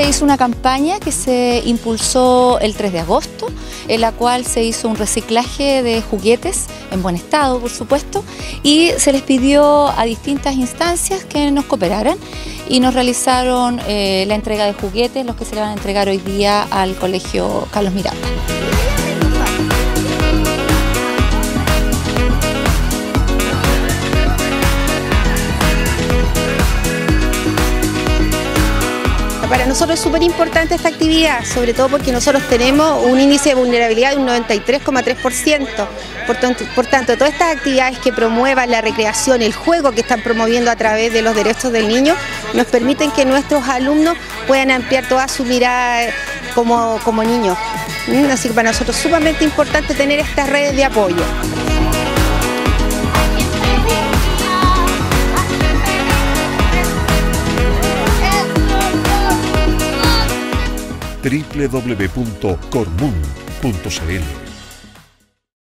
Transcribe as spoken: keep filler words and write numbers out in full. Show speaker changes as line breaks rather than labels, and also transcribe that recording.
hizo una campaña que se impulsó el tres de agosto, en la cual se hizo un reciclaje de juguetes en buen estado, por supuesto, y se les pidió a distintas instancias que nos cooperaran y nos realizaron eh, la entrega de juguetes, los que se le van a entregar hoy día al Colegio Carlos Miranda.
Para nosotros es súper importante esta actividad, sobre todo porque nosotros tenemos un índice de vulnerabilidad de un noventa y tres coma tres por ciento. Por tanto, por tanto, todas estas actividades que promuevan la recreación, el juego que están promoviendo a través de los derechos del niño, nos permiten que nuestros alumnos puedan ampliar toda su mirada como, como niños. Así que para nosotros es sumamente importante tener estas redes de apoyo.
doble u doble u doble u punto cormun punto c l